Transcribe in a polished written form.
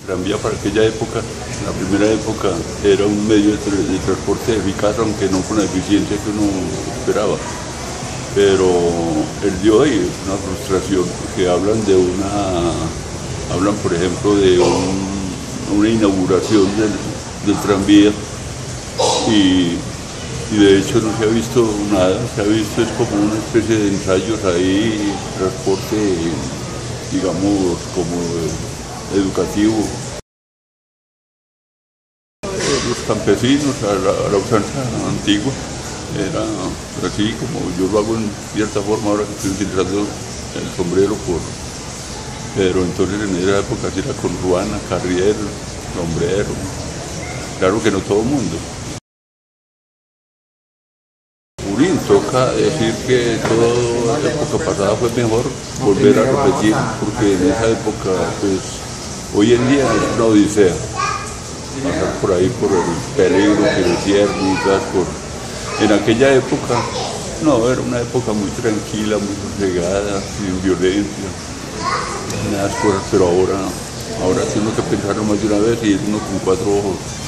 tranvía para aquella época, la primera época, era un medio de transporte eficaz, aunque no con la eficiencia que uno esperaba. Pero el de hoy es una frustración, porque hablan por ejemplo de una inauguración del tranvía y de hecho no se ha visto nada, se ha visto es como una especie de ensayos ahí, transporte, digamos, como educativo. Los campesinos a la usanza antigua, era así como yo lo hago en cierta forma ahora que estoy utilizando el sombrero pero entonces en esa época sí era con ruana, carriel, sombrero, claro que no todo el mundo. Urín, toca decir que toda la época pasada fue mejor volver a repetir, porque en esa época, pues, hoy en día es una odisea, pasar por ahí por el peligro que decían, en aquella época, no, era una época muy tranquila, muy sosegada, sin violencia, nada cosas, pero ahora tiene que pensarlo más de una vez y uno con cuatro ojos.